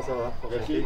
ça va. Merci.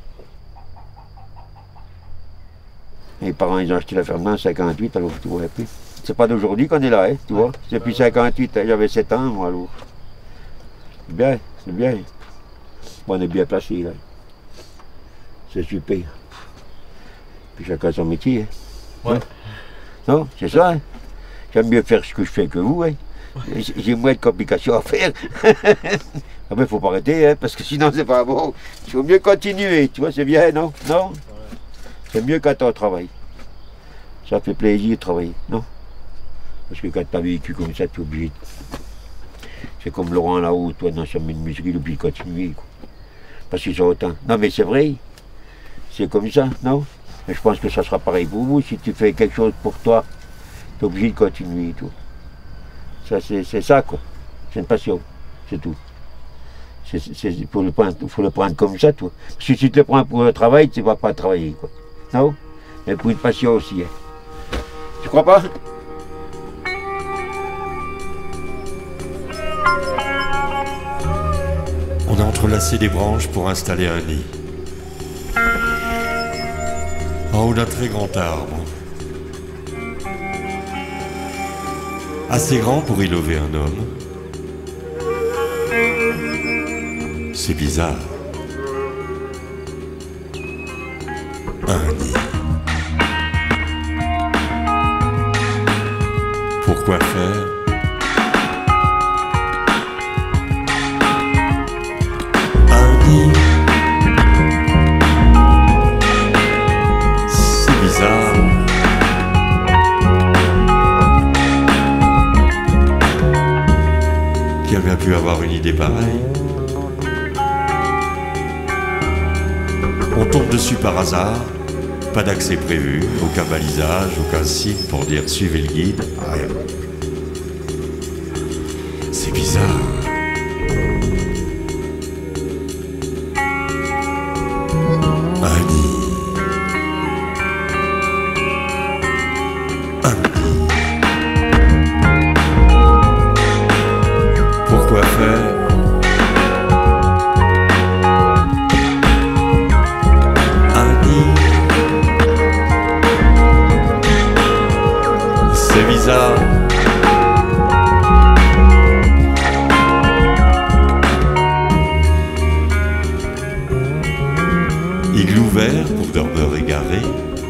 Mes parents, ils ont acheté la ferme en 58, alors tu vois. C'est pas d'aujourd'hui qu'on est là, hein, tu vois. C'est depuis 58, hein, j'avais 7 ans, moi, alors. C'est bien, c'est bien. Bon, on est bien placé, là. C'est super. Puis chacun son métier. Hein. Ouais. Non, c'est ça. Hein. J'aime mieux faire ce que je fais que vous. Hein. J'ai moins de complications à faire. Ah ben, faut pas arrêter, hein, parce que sinon, c'est pas bon. Il faut mieux continuer, tu vois, c'est bien, non? Non? Ouais. C'est mieux quand on travaille. Ça fait plaisir de travailler, non? Parce que quand tu as vécu comme ça, tu es obligé. C'est comme Laurent là-haut, toi, dans sa menuiserie, puis continuer. Quoi. Parce qu'ils sont autant. Non, mais c'est vrai. C'est comme ça, non? Mais je pense que ça sera pareil pour vous. Si tu fais quelque chose pour toi, tu es obligé de continuer. Tout. Ça, c'est ça, quoi. C'est une passion. C'est tout. Il faut le prendre comme ça, toi. Parce que si tu te le prends pour le travail, tu ne vas pas travailler, quoi. Non? Mais pour une passion aussi. Hein. Tu crois pas? On a entrelacé des branches pour installer un nid. En haut d'un très grand arbre. Assez grand pour y lever un homme. C'est bizarre. Un nid. Pourquoi faire? Un nid. C'est bizarre. Qui a bien pu avoir une idée pareille? On tombe dessus par hasard, pas d'accès prévu, aucun balisage, aucun signe pour dire suivez le guide, rien. C'est bizarre. Un nid. Un nid. Pourquoi faire? C'est bizarre. Igloo vert pour dormeurs égarés.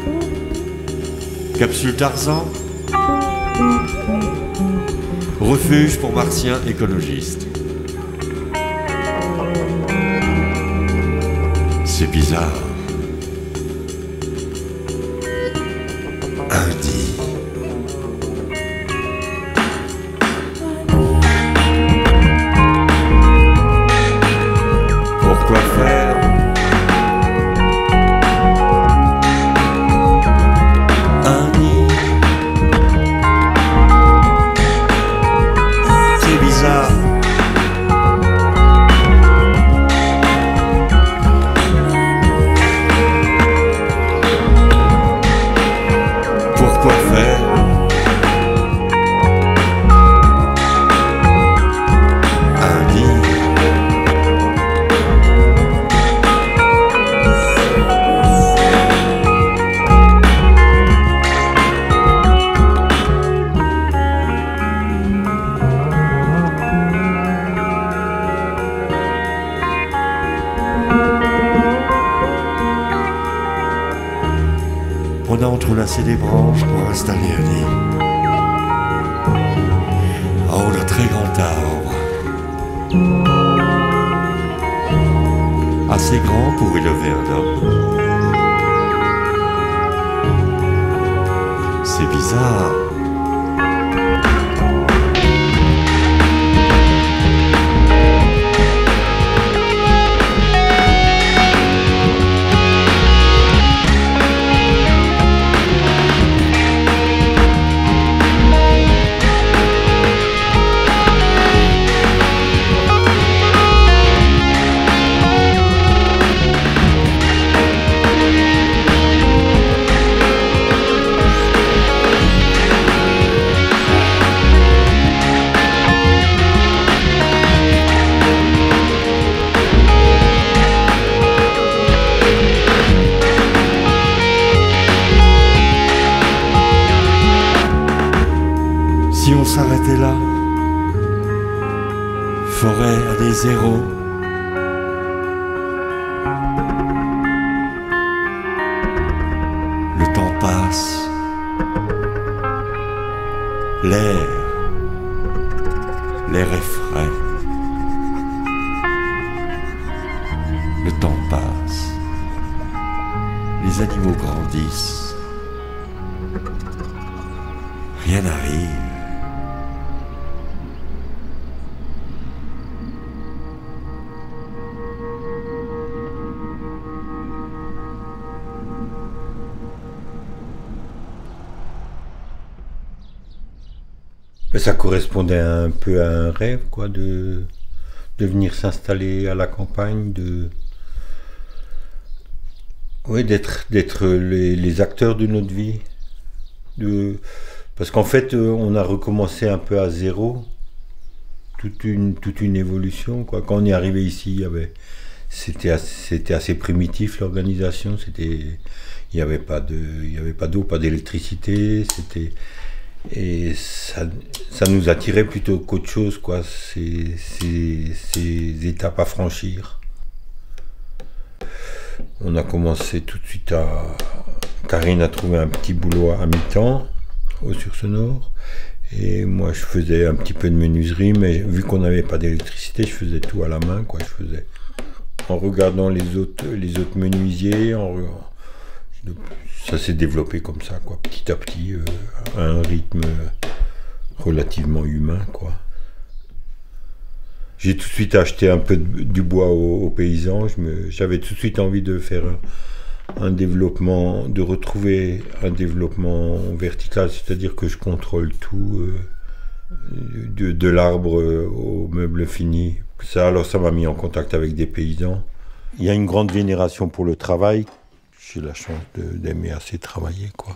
Capsule Tarzan. Refuge pour martiens écologistes. C'est bizarre. Un nid. Pourquoi faire? Un nid. C'est bizarre. Pourquoi faire? Un nid. On a entrelacé des branches pour installer un nid. En haut d'un très grand arbre. Assez grand pour élever un homme. C'est bizarre. s'arrêter là. Forêt à des zéros. Le temps passe. L'air est frais. Le temps passe. Les animaux grandissent. Rien n'arrive. Ça correspondait un peu à un rêve, quoi, de venir s'installer à la campagne, d'être les acteurs de notre vie. Parce qu'en fait, on a recommencé un peu à zéro, toute une évolution, quoi. Quand on est arrivé ici, c'était assez primitif, l'organisation. Il n'y avait pas d'eau, pas d'électricité. Et ça nous attirait plutôt qu'autre chose, quoi, ces étapes à franchir. On a commencé tout de suite Karine a trouvé un petit boulot à mi-temps au Sur-Nord. Et moi, je faisais un petit peu de menuiserie, mais vu qu'on n'avait pas d'électricité, je faisais tout à la main, quoi. Je faisais en regardant les autres menuisiers, ça s'est développé comme ça, quoi, petit à petit, à un rythme relativement humain, quoi. J'ai tout de suite acheté un peu du bois aux paysans. J'avais tout de suite envie de faire de retrouver un développement vertical, c'est-à-dire que je contrôle tout, de l'arbre au meuble fini. Alors ça m'a mis en contact avec des paysans. Il y a une grande vénération pour le travail. J'ai la chance d'aimer assez travailler, quoi.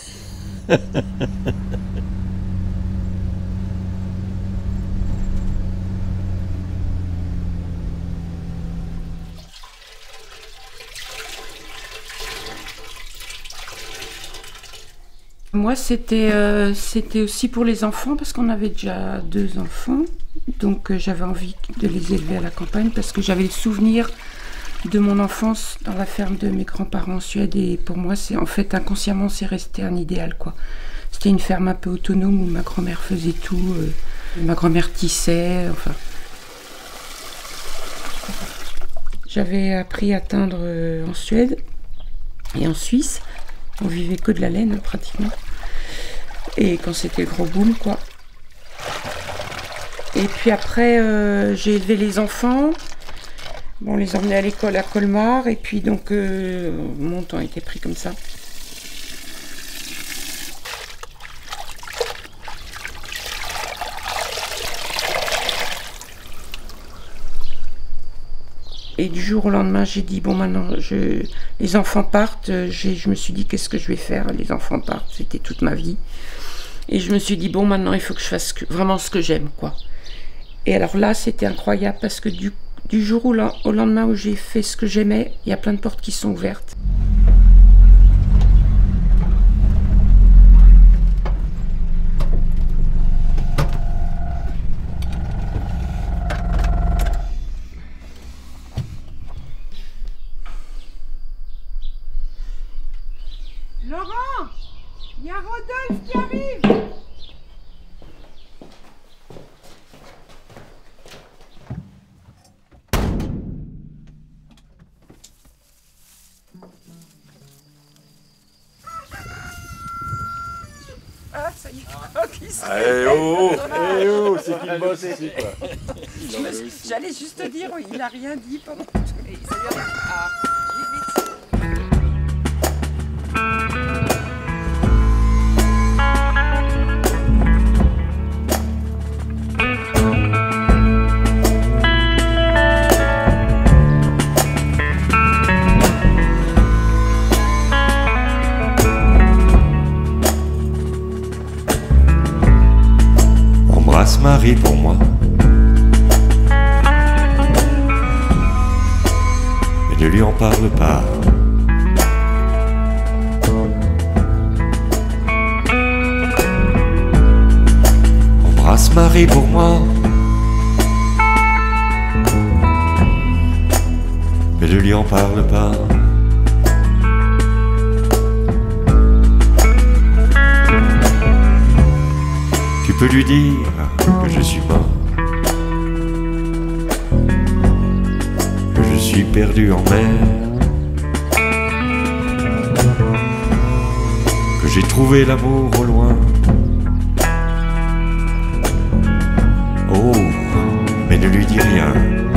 Moi, c'était aussi pour les enfants, parce qu'on avait déjà 2 enfants. Donc j'avais envie de les élever à la campagne, parce que j'avais le souvenir de mon enfance dans la ferme de mes grands-parents en Suède. Et pour moi, en fait, inconsciemment, c'est resté un idéal, quoi. C'était une ferme un peu autonome où ma grand-mère faisait tout. Ma grand-mère tissait, enfin. J'avais appris à teindre en Suède et en Suisse. On vivait que de la laine, pratiquement. Et quand c'était le gros boom, quoi. Et puis après, j'ai élevé les enfants. Bon, on les emmenait à l'école à Colmar. Et puis donc, mon temps était pris comme ça. Et du jour au lendemain, j'ai dit, bon, maintenant, les enfants partent. Je me suis dit, qu'est-ce que je vais faire? Les enfants partent, c'était toute ma vie. Et je me suis dit, bon, maintenant, il faut que je fasse vraiment ce que j'aime, quoi. Et alors là, c'était incroyable, parce que du jour au lendemain où j'ai fait ce que j'aimais, il y a plein de portes qui sont ouvertes. Laurent, il y a Rodolphe qui arrive. Ah, ça y est, il se c'est qu'il bosse ici, quoi. J'allais juste te dire, il n'a rien dit pendant que Ah, vite. Embrasse Marie pour moi. Mais ne lui en parle pas. Marie pour moi. Mais ne lui en parle pas. Tu peux lui dire que je suis mort, que je suis perdu en mer, que j'ai trouvé l'amour au loin. Oh, mais ne lui dis rien.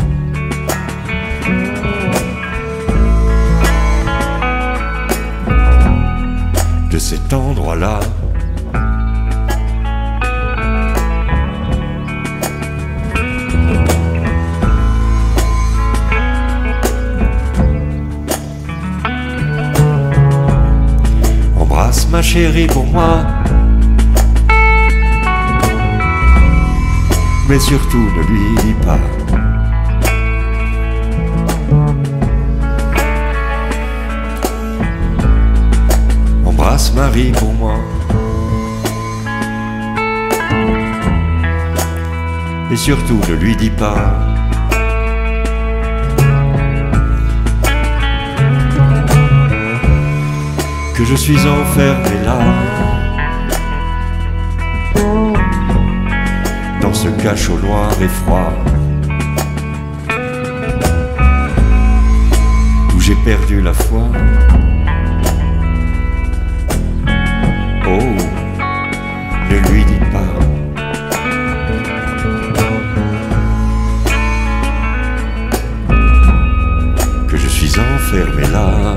De cet endroit-là, embrasse ma chérie pour moi, mais surtout ne lui dis pas. Embrasse Marie pour moi, mais surtout ne lui dis pas. Que je suis enfermé là, dans ce cachot noir et froid, où j'ai perdu la foi. Oh, ne lui dis pas que je suis enfermé là.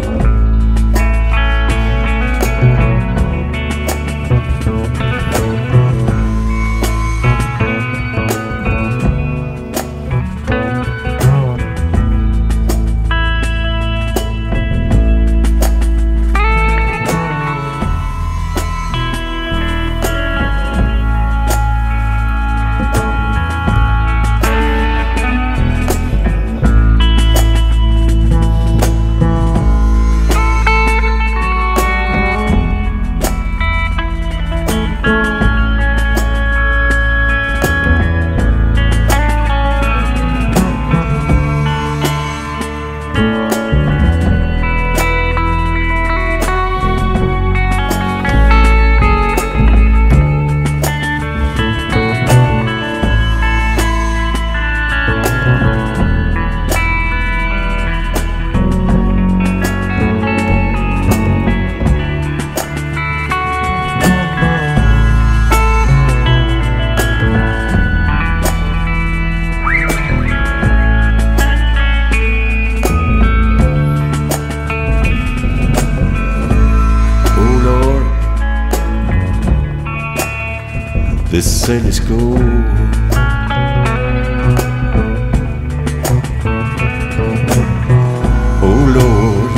This sail is cold. Oh Lord,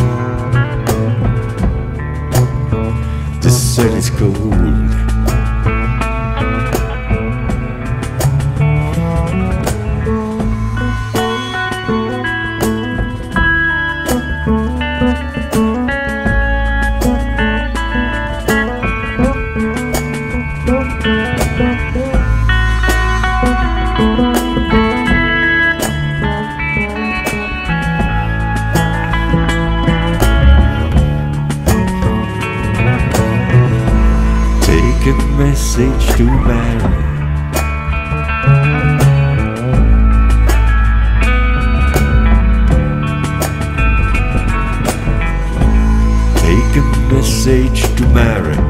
this sail is cold. Take a message to Mary. Take a message to Mary.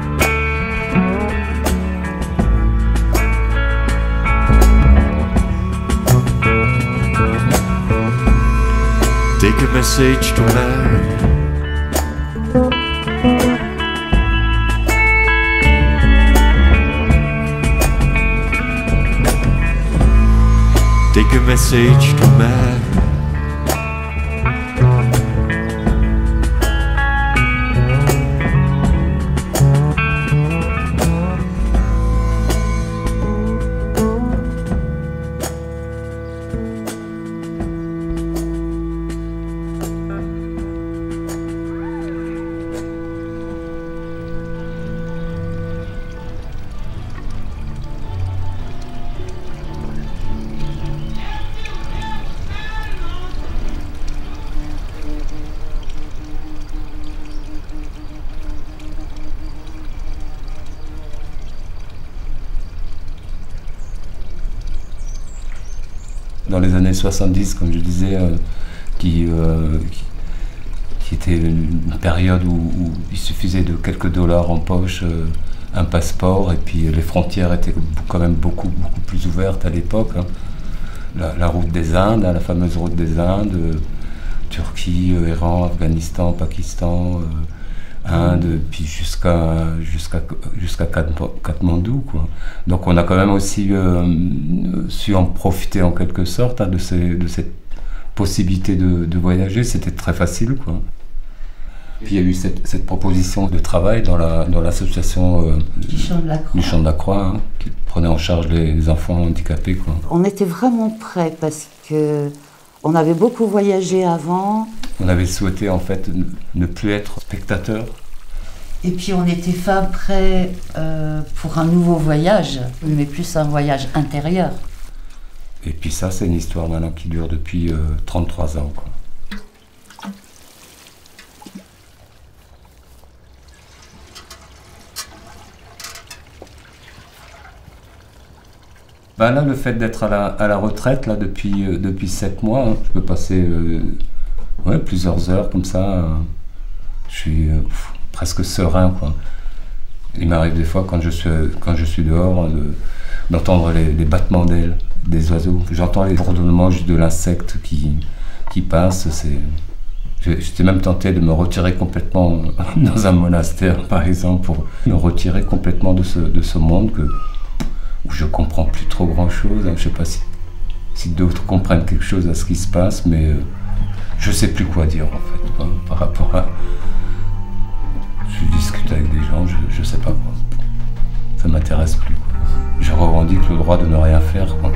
Take a message to Mary. Take a message to Mary. dans les années 70, comme je disais, qui était une période où il suffisait de quelques dollars en poche, un passeport, et puis les frontières étaient quand même beaucoup plus ouvertes à l'époque. Hein. La route des Indes, hein, la fameuse route des Indes, Turquie, Iran, Afghanistan, Pakistan, Inde, puis jusqu'à Katmandou, quoi. Donc on a quand même aussi su en profiter en quelque sorte, hein, de cette possibilité de voyager. C'était très facile, quoi. Puis il y a eu cette proposition de travail dans l'association du Champ de la Croix, hein, qui prenait en charge les enfants handicapés, quoi. On était vraiment prêts parce que on avait beaucoup voyagé avant. On avait souhaité en fait ne plus être spectateur. Et puis on était fin prêts pour un nouveau voyage, mais plus un voyage intérieur. Et puis ça, c'est une histoire maintenant qui dure depuis 33 ans, quoi. Ben là, le fait d'être à la retraite là, depuis 7 mois, hein, je peux passer plusieurs heures comme ça. Je suis presque serein, quoi. Il m'arrive des fois, quand je suis dehors, d'entendre les battements d'ailes des oiseaux. J'entends les bourdonnements juste de l'insecte qui passe. J'étais même tenté de me retirer complètement dans un monastère, par exemple, pour me retirer complètement de ce monde où je comprends plus trop grand-chose. Je ne sais pas si d'autres comprennent quelque chose à ce qui se passe, mais je ne sais plus quoi dire, en fait, quoi, par rapport à... Je discute avec des gens, je ne sais pas, quoi. Ça ne m'intéresse plus, quoi. Je revendique le droit de ne rien faire, quoi.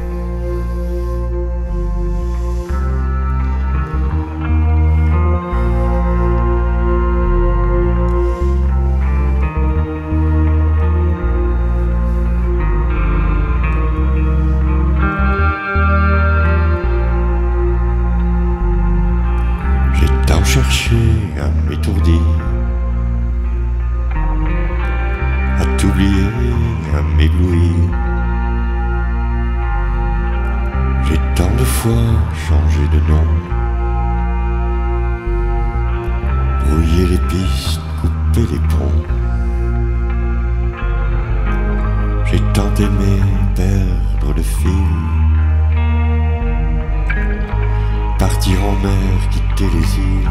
Chercher à m'étourdir, à t'oublier, à m'éblouir. J'ai tant de fois changé de nom, brouillé les pistes, coupé les ponts. J'ai tant aimé perdre le fil, partir en mer, quitter les îles.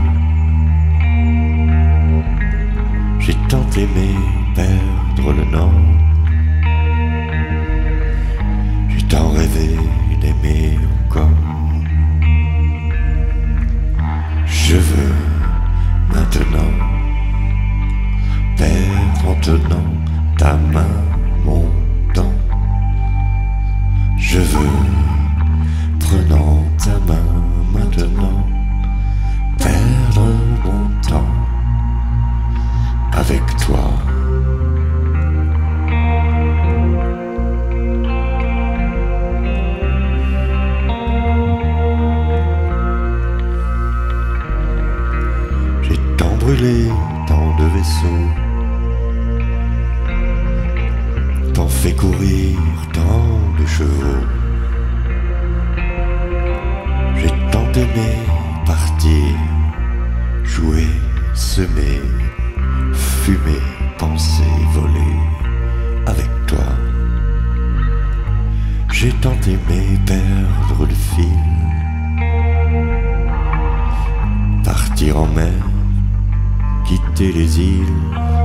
J'ai tant aimé perdre le nord. J'ai tant rêvé d'aimer encore. Je veux maintenant perdre en tenant ta main, mon temps. Je veux, prenant ta main maintenant, perdre mon temps avec toi. J'ai tant brûlé, tant de vaisseaux, tant fait courir, tant de chevaux. J'ai tant aimé partir, jouer, semer, fumer, penser, voler avec toi. J'ai tant aimé perdre le fil, partir en mer, quitter les îles.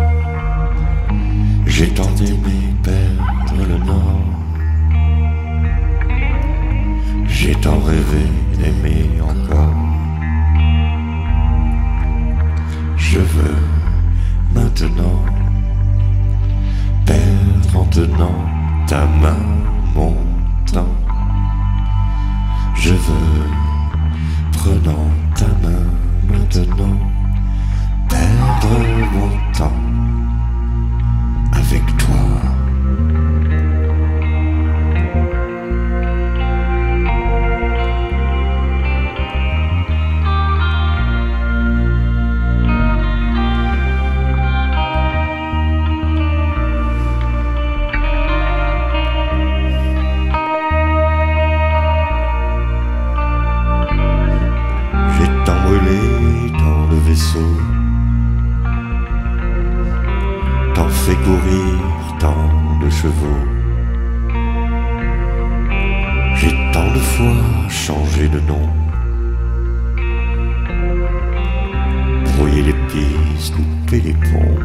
J'ai tant aimé perdre le nord. J'ai tant rêvé d'aimer encore. Je veux maintenant perdre en tenant ta main, mon temps. Je veux, prenant ta main maintenant, perdre mon temps avec toi. courir tant de chevaux. J'ai tant de fois changé de nom, brouillé les pistes, coupé les ponts.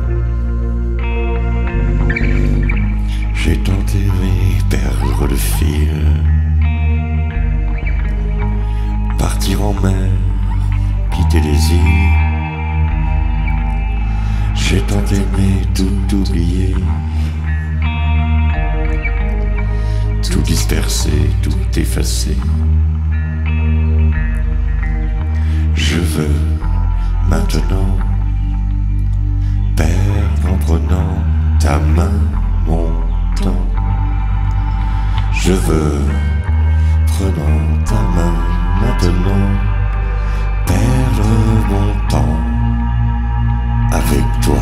J'ai tant aimé perdre le fil, partir en mer, quitter les îles. J'ai tant aimé tout oublier, tout disperser, tout effacer. Je veux maintenant perdre en prenant ta main mon temps. Je veux, prenant ta main maintenant, perdre mon temps avec toi.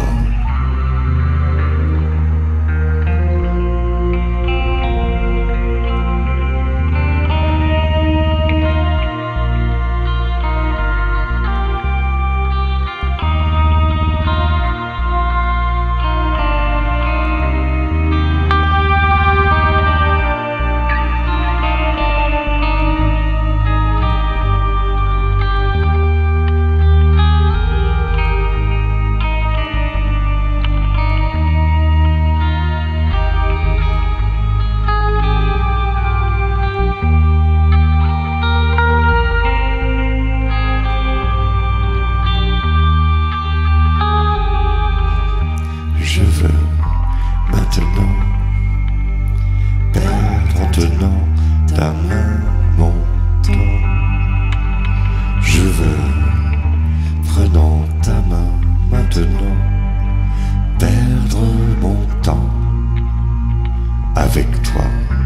Je veux maintenant perdre en tenant ta main mon temps. Je veux, prenant ta main maintenant, perdre mon temps avec toi.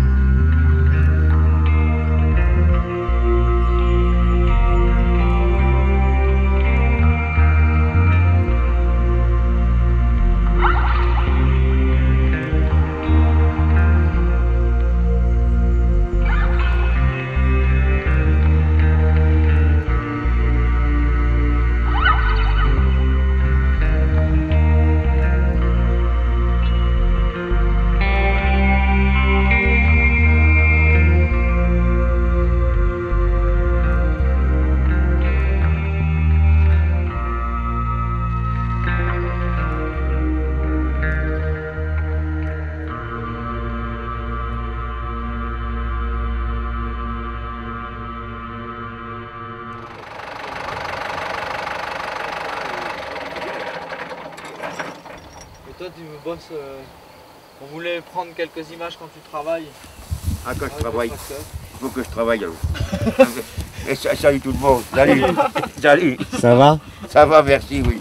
Et toi, tu bosses. On voulait prendre quelques images quand tu travailles. Ah, quand je travaille. Il faut que je travaille alors. Et salut tout le monde. Salut. Salut. Ça va? Ça va, merci, oui.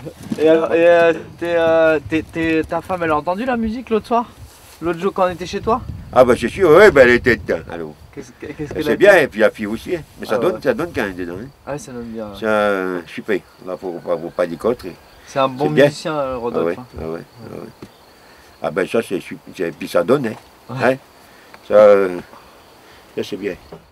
Et ta femme, elle a entendu la musique l'autre soir? L'autre jour quand on était chez toi? Ah bah c'est sûr, oui, ben elle était dedans. Alors. Qu'est-ce que C'est bien, et puis la fille aussi. Hein. Mais ça, donne, ça donne quand même dedans. Hein. Ah ouais, ça donne bien. C'est super. Là, faut pas dire contre. C'est un bon musicien, Rodolphe. Ah ouais, ah ouais. Ah ben ça c'est super. Puis ça donne, hein. Ouais. Hein. Ça c'est bien.